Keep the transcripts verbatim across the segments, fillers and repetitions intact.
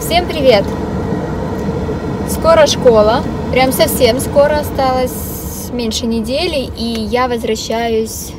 Всем привет! Скоро школа, прям совсем скоро, осталось меньше недели, и я возвращаюсь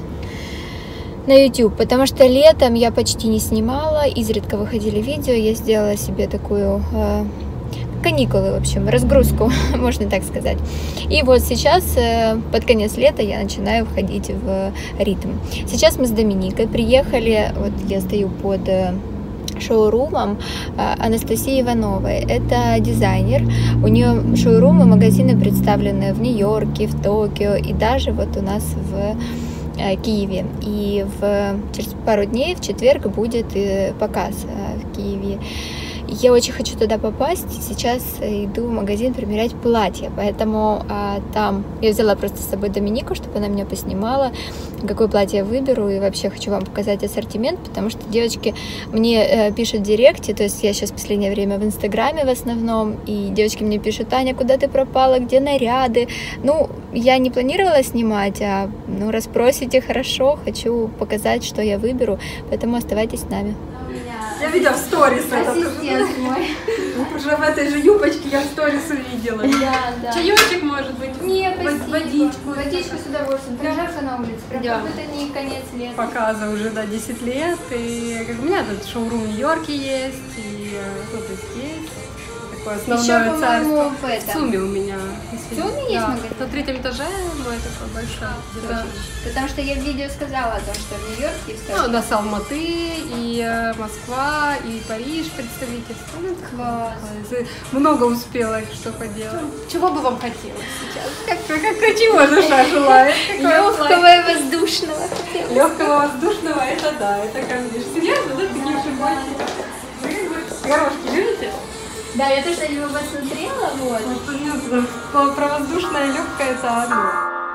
на YouTube, потому что летом я почти не снимала, изредка выходили видео, я сделала себе такую э, каникулы, в общем, разгрузку, можно так сказать. И вот сейчас, э, под конец лета, я начинаю входить в ритм. Сейчас мы с Доминикой приехали, вот я стою под э, шоурумом Анастасии Ивановой. Это дизайнер. У нее шоурумы, магазины представлены в Нью-Йорке, в Токио и даже вот у нас в Киеве. И в, через пару дней, в четверг, будет показ в Киеве. Я очень хочу туда попасть. Сейчас иду в магазин примерять платье. Поэтому а, там я взяла просто с собой Доминику, чтобы она меня поснимала, какое платье я выберу. И вообще хочу вам показать ассортимент, потому что девочки мне э, пишут в директе. То есть я сейчас в последнее время в Инстаграме в основном. И девочки мне пишут: Таня, куда ты пропала, где наряды? Ну, я не планировала снимать, а ну, раз просите, хорошо. Хочу показать, что я выберу. Поэтому оставайтесь с нами. Я видела в сторис это. Ассистент мой. Уже в этой же юбочке я в сторис увидела. Да, да. Чаечек, может быть? Нет, спасибо. Водичку. Водичку с удовольствием. Прям жарко на улице. Прям Да. как будто не конец лета. Показа уже, да, десять лет. И как у меня тут шоурум в Нью-Йорке есть, и вот и здесь. Такое основное Еще, царство. в этом. В Сумме у меня. В Сумме есть да. магазин? На третьем этаже мой такой большой. Да. Потому что я в видео сказала о том, что в Нью-Йорке и в Ну, у нас Алматы, и э, Москва, и Париж представительство. Ну, Класс. такое. Много успела, что поделать. Чего бы вам хотелось сейчас? Как, как, как чего душа желает? Легкого и воздушного хотела. Легкого воздушного, это да, это конечно. Серьезно, да, такие шибанки? Вы горошки любите? Да, я тоже на него посмотрела, вот. Вот, про, про воздушное легкое это одно.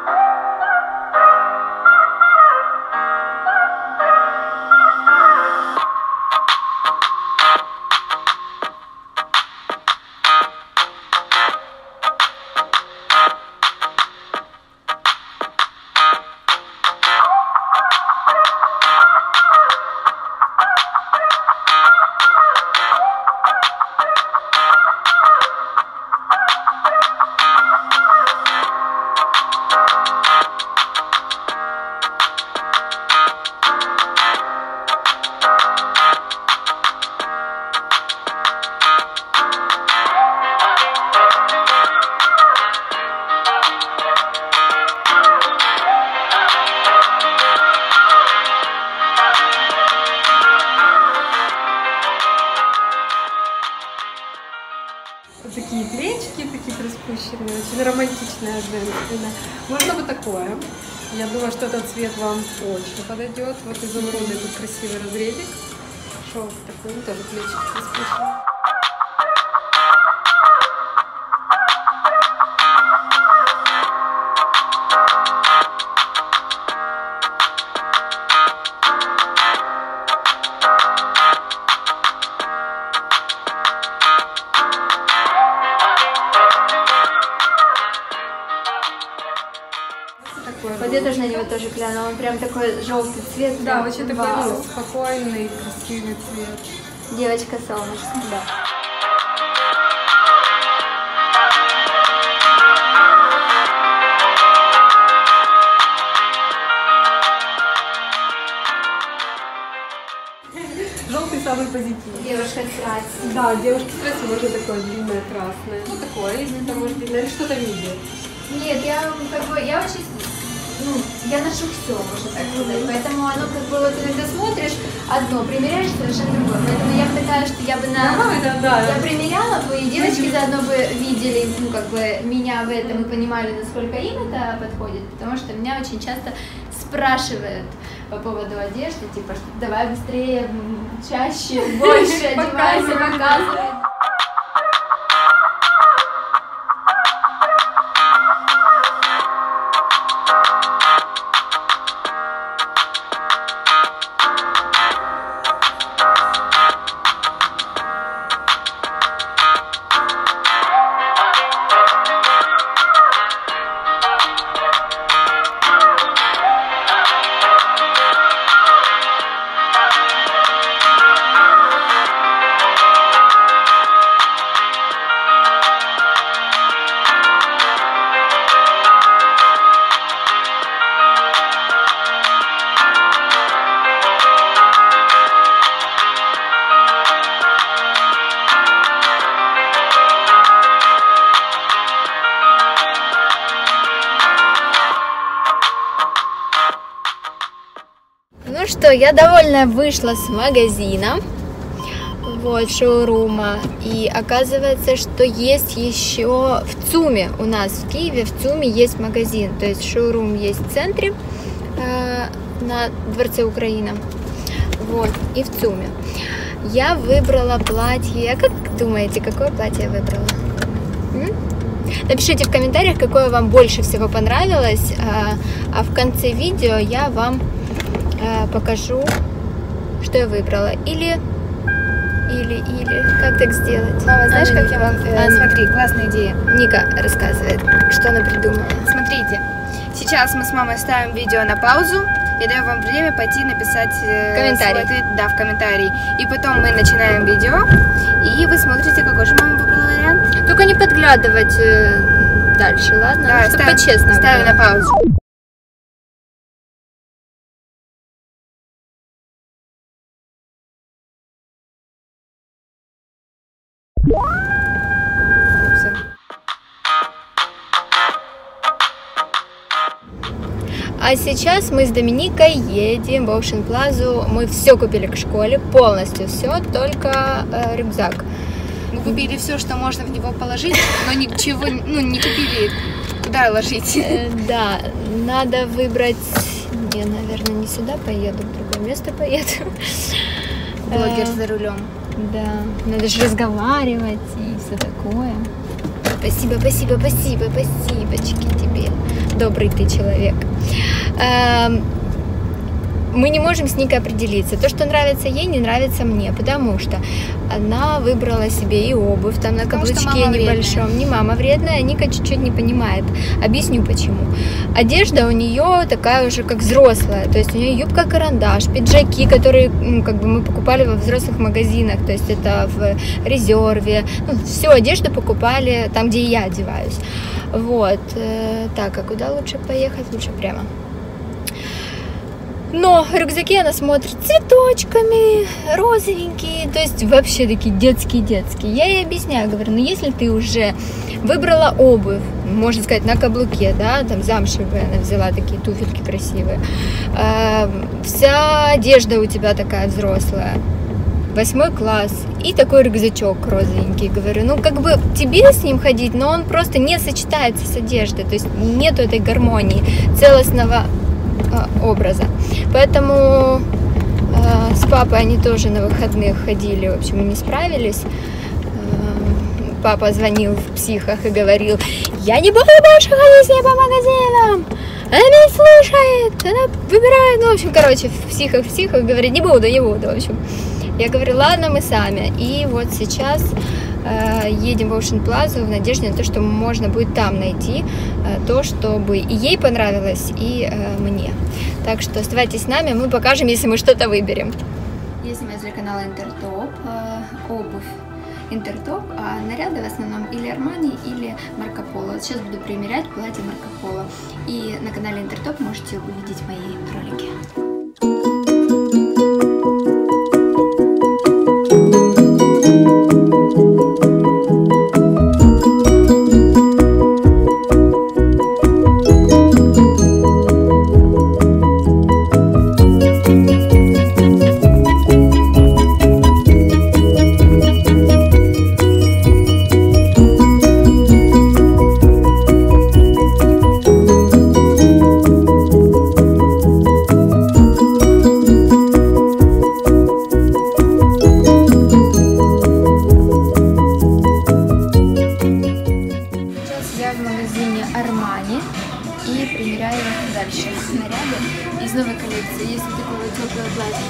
Такие плечики, такие приспущенные, очень романтичная женщина. Можно вот такое. Я думаю, что этот цвет вам очень подойдет. Вот изумрудный тут красивый разрезик. Шелк такой, тоже плечики приспущенные. Вот я тоже на него тоже глянула, он прям такой желтый цвет. Да, прям очень такой вау. ну, спокойный, красивый цвет. Девочка солнышко. Да. Желтый самый позитивный. Девушка страсть. Да, девушки стресс можно такое длинное красное. Ну такое, если там может длинное, или что-то видео. Нет, я как бы, я очень, ну, я ношу все, можно так сказать, поэтому оно как бы вот иногда смотришь одно, примеряешь совершенно другое, поэтому я бы такая, что я бы на, Ага, да, да. я примеряла бы, и девочки заодно бы видели, ну, как бы, меня в этом и понимали, насколько им это подходит, потому что меня очень часто спрашивают по поводу одежды, типа, что давай быстрее, м, чаще, больше одевайся, показывай. что, я довольно вышла с магазина, вот, шоурума, и оказывается, что есть еще в ЦУМе, у нас в Киеве, в ЦУМе есть магазин, то есть шоурум есть в центре, э, на Дворце Украина, вот, и в ЦУМе. Я выбрала платье, как думаете, какое платье я выбрала? М? Напишите в комментариях, какое вам больше всего понравилось, а, а в конце видео я вам а, покажу, что я выбрала. Или, или, или, как так сделать? Мама, знаешь, А, как Ника. я вам... э, А, смотри, классная идея. Ника рассказывает, что она придумала. Смотрите, сейчас мы с мамой ставим видео на паузу. Я даю вам время пойти написать э, Комментарий. свой ответ, да, в комментарии. И потом мы начинаем видео, и вы смотрите, какой же мама выбрала вариант. Только не подглядывать э, дальше, ладно? Да, Чтобы ставим, по-честному ставим было. на паузу. Всё. А сейчас мы с Доминикой едем в Ocean Plaza. Мы все купили к школе, полностью все, только э, рюкзак. Мы купили все, что можно в него положить, но ничего, ну, не купили, куда ложить. Э, да, надо выбрать... Я, наверное, не сюда поеду, в другое место поеду. Блогер Э, за рулем. Да, надо же разговаривать и все такое. Спасибо, спасибо, спасибо, спасибочки тебе. Добрый ты человек. Эм, Мы не можем с Никой определиться. То, что нравится ей, не нравится мне, потому что она выбрала себе и обувь, там на Потому что каблучке мама небольшом. вредная. Не мама вредная, Ника чуть-чуть не понимает. Объясню почему. Одежда у нее такая уже как взрослая, то есть у нее юбка-карандаш, пиджаки, которые ну, как бы мы покупали во взрослых магазинах, то есть это в резерве. Ну, всю одежду покупали там, где я одеваюсь. Вот. Э, Так, а куда лучше поехать? Лучше прямо. Но рюкзаки она смотрит цветочками, розовенькие, то есть вообще такие детские-детские. Я ей объясняю, говорю, ну если ты уже выбрала обувь, можно сказать, на каблуке, да, там замшевые, она взяла такие туфельки красивые, э, вся одежда у тебя такая взрослая, восьмой класс, и такой рюкзачок розовенький, говорю, ну как бы тебе с ним ходить, но он просто не сочетается с одеждой, то есть нету этой гармонии, целостного образа. Поэтому э, с папой они тоже на выходных ходили, в общем, не справились. Э, папа звонил в психах и говорил, я не буду больше ходить с ней по магазинам, она меня слушает, она выбирает, ну, в общем, короче, в психах, в психах, говорит, не буду, не буду, в общем. Я говорю, ладно, мы сами. И вот сейчас э, едем в Ocean Plaza в надежде на то, что можно будет там найти э, то, чтобы и ей понравилось, и э, мне. Так что оставайтесь с нами, мы покажем, если мы что-то выберем. Есть возле канала Интертоп, э, обувь Интертоп, а наряды в основном или Армани, или Марко Поло. Сейчас буду примерять платье Марко Поло. И на канале Интертоп можете увидеть мои ролики. Армани и примеряю дальше наряды из новой коллекции. Есть вот такое вот теплое платье.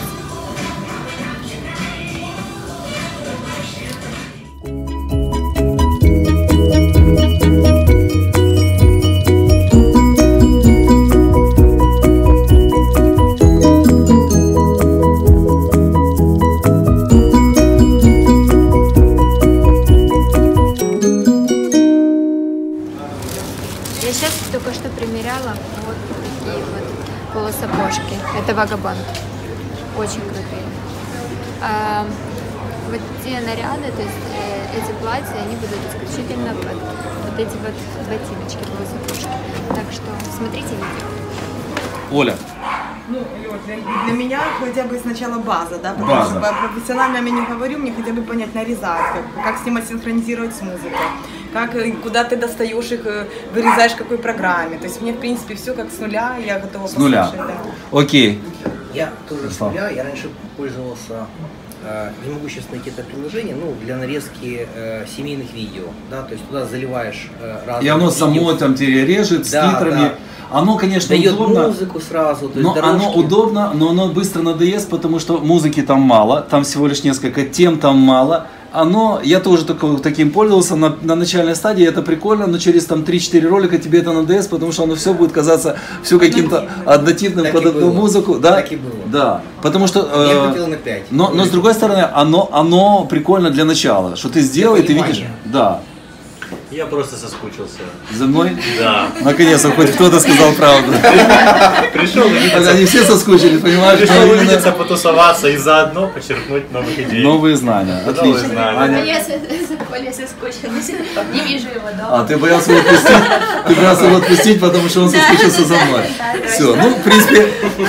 Я сейчас только что примеряла вот такие вот полусапожки. Это Vagabond. Очень крутые. А, вот те наряды, то есть э, эти платья, они будут исключительно под вот эти вот ботиночки, полусапожки. Так что смотрите видео. Оля, Ну, Лёш, для, для меня хотя бы сначала база, да, потому База. что профессионально я не говорю, мне хотя бы понять, нарезать, как, как с ним синхронизировать с музыкой, как, э, куда ты достаешь их, э, вырезаешь в какой программе. То есть мне, в принципе, все как с нуля, я готова С нуля. послушать, да. Окей. Я тоже с Слава. нуля, я раньше пользовался, э, не могу сейчас найти это приложение, ну, для нарезки э, семейных видео, да, то есть туда заливаешь э, разные И оно видео, само там тебе режет с Да, титрами. да. Оно, конечно, дает удобно. музыку сразу, то есть Но дорожки. оно удобно, но оно быстро надоест, потому что музыки там мало, там всего лишь несколько тем там мало. Оно, я тоже такой, таким пользовался на, на начальной стадии, это прикольно, но через там три-четыре ролика тебе это надоест, потому что оно все будет казаться все каким-то однотипным Так под и одну было. музыку. Да? Так и было. Да, потому что... Я э, хотел на пять. но, но с другой стороны, оно, оно прикольно для начала, что ты сделал, и ты понимания. видишь... Да. Я просто соскучился. За мной? Да. Наконец-то хоть кто-то сказал правду. Пришел увидеться, Они все соскучились, понимаешь? пришел но именно увидеться, потусоваться и заодно подчеркнуть новых идей. Новые знания. Новые Отлично. знания. Аня. Я более соскучилась. Не вижу его дома. А, ты боялся его отпустить? Ты боялся его отпустить, потому что он соскучился за мной. Все, ну, в принципе,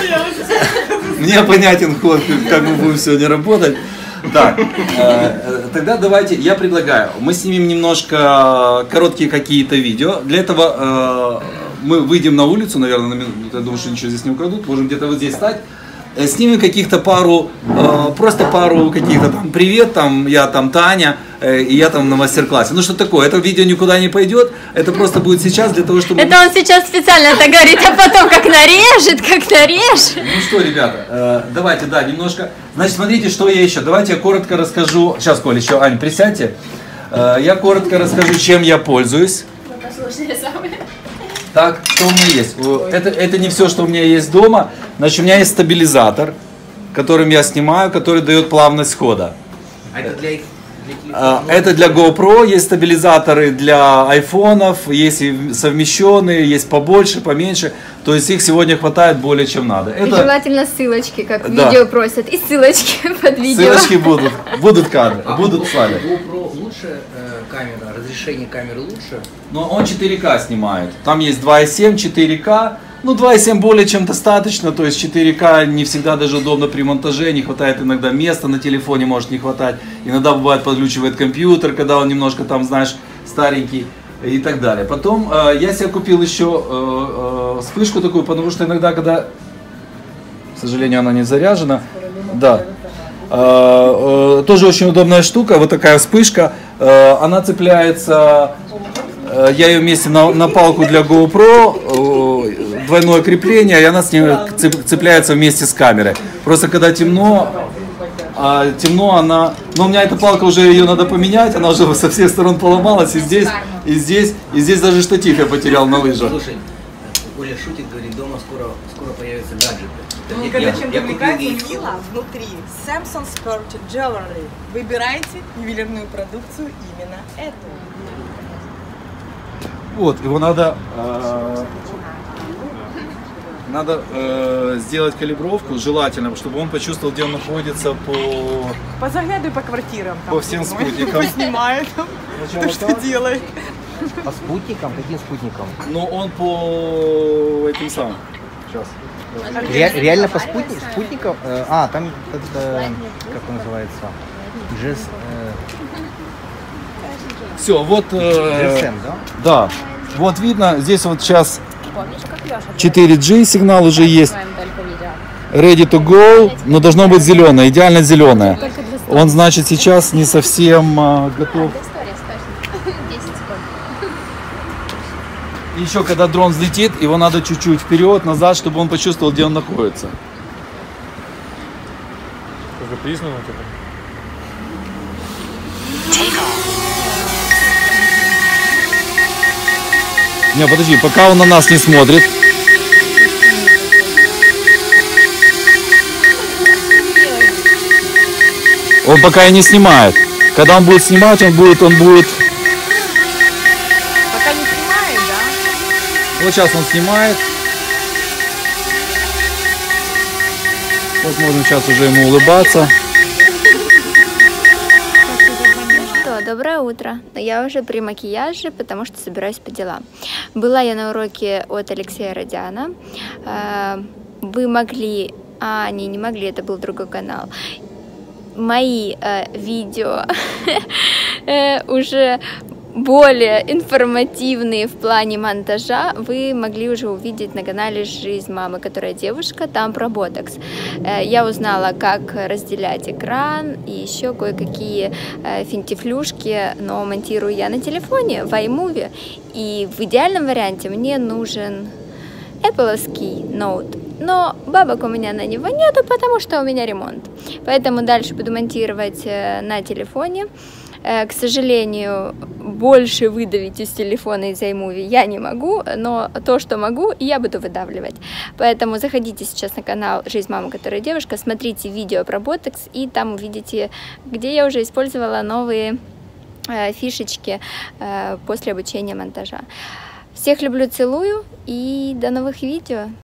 мне понятен ход, как мы будем сегодня работать. Так, э, тогда давайте, я предлагаю, мы снимем немножко короткие какие-то видео. Для этого э, мы выйдем на улицу, наверное, на минуту, я думаю, что ничего здесь не украдут, можем где-то вот здесь стать. Э, Снимем каких-то пару, э, просто пару каких-то там, привет, там, я там Таня, э, и я там на мастер-классе. Ну что такое, это видео никуда не пойдет, это просто будет сейчас для того, чтобы... Это он сейчас специально это говорит, а потом как нарежет, как нарежет. Ну что, ребята, э, давайте, да, немножко. Значит, смотрите, что я еще. Давайте я коротко расскажу. Сейчас, Коля, еще, Ань, присядьте. Э, я коротко расскажу, чем я пользуюсь. Послушай сами. Так, что у меня есть? Э, Это, это не все, что у меня есть дома. Значит, у меня есть стабилизатор, которым я снимаю, который дает плавность хода. А это для их для А, телефона? Это для GoPro, есть стабилизаторы для айфонов, есть и совмещенные, есть побольше, поменьше. То есть их сегодня хватает более чем надо. И Это желательно ссылочки, как Да. видео просят. И ссылочки под видео. ссылочки будут, будут кадры, А будут с вами. GoPro лучше э, камера, разрешение камеры лучше? Но он четыре ка снимает. Там есть два и семь, четыре ка. Ну, два и семь более чем достаточно. То есть четыре ка не всегда даже удобно при монтаже. Не хватает иногда места на телефоне, может не хватать. Иногда бывает подключивает компьютер, когда он немножко там, знаешь, старенький и так далее. Потом э, я себе купил еще э, э, вспышку такую, потому что иногда, когда, к сожалению, она не заряжена, да, э, э, тоже очень удобная штука, вот такая вспышка, э, она цепляется, э, я ее вместе на, на палку для GoPro, э, двойное крепление, и она с ней цеп- цепляется вместе с камерой. Просто когда темно, а темно она, но у меня эта палка уже, ее надо поменять, она уже со всех сторон поломалась, и здесь, и здесь, и здесь даже штатив я потерял на лыжах. Слушай, Оля шутит, говорит, дома скоро, скоро появятся гаджеты. Ну, Я- когда я- чем-то я купил увлекается, ей Мила внутри Samsung Sculpture Jewelry. Выбирайте ювелирную продукцию именно эту. Вот, его надо, э, надо э, сделать калибровку, желательно, чтобы он почувствовал, где он находится по, Позаглядывай по квартирам. там, по всем думаю. спутникам. Снимает, Сначала что так. делает. По спутникам? Каким спутникам? Но он по этим самым. Сейчас. Ре- реально по спутни- спутникам? Э, а, там это, как он называется? Джес, э, Все, вот. э, джи эс эм, да? Да. Вот видно, здесь вот сейчас четыре джи сигнал уже есть. Ready to go, но должно быть зеленое, идеально зеленое. Он, значит, сейчас не совсем а, готов. Еще когда дрон взлетит, его надо чуть-чуть вперед, назад, чтобы он почувствовал, где он находится. Только признано типа. Не, подожди, пока он на нас не смотрит. Он пока и не снимает. Когда он будет снимать, он будет, он будет. Пока не снимает, да? Вот сейчас он снимает. Вот можно сейчас уже ему улыбаться. Что, доброе утро. Но я уже при макияже, потому что собираюсь по делам. Была я на уроке от Алексея Родяна. Э, вы могли... А, не, не могли, это был другой канал. Мои э, видео уже более информативные в плане монтажа вы могли уже увидеть на канале «Жизнь мамы, которая девушка», там про ботокс. Я узнала, как разделять экран и еще кое-какие финтифлюшки, но монтирую я на телефоне в iMovie, и в идеальном варианте мне нужен Apple-овский ноут. Но бабок у меня на него нету, потому что у меня ремонт. Поэтому дальше буду монтировать на телефоне. К сожалению, больше выдавить из телефона из iMovie я не могу, но то, что могу, я буду выдавливать. Поэтому заходите сейчас на канал «Жизнь мамы, которая девушка», смотрите видео про ботокс, и там увидите, где я уже использовала новые фишечки после обучения монтажа. Всех люблю, целую, и до новых видео!